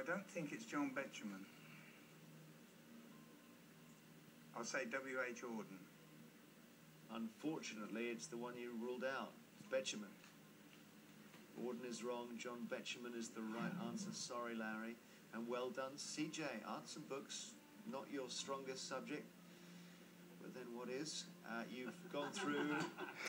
don't think it's John Betjeman. I'll say W.H. Auden. Unfortunately, it's the one you ruled out. It's Betjeman. Auden is wrong. John Betjeman is the right answer. Sorry, Larry. And well done, CJ. Arts and books, not your strongest subject. But then what is? You've gone through